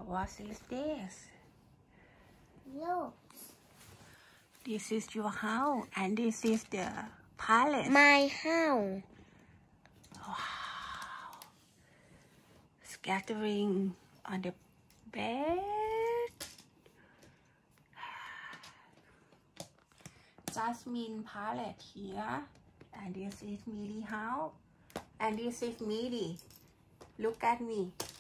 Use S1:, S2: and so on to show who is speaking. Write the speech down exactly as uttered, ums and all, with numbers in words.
S1: what is this?
S2: Look.
S1: This is your house, and this is the palace.
S2: My house.
S1: Wow. Scattering on the bed. Jasmine palette here, and this is Midi house, and this is Midi. Look at me.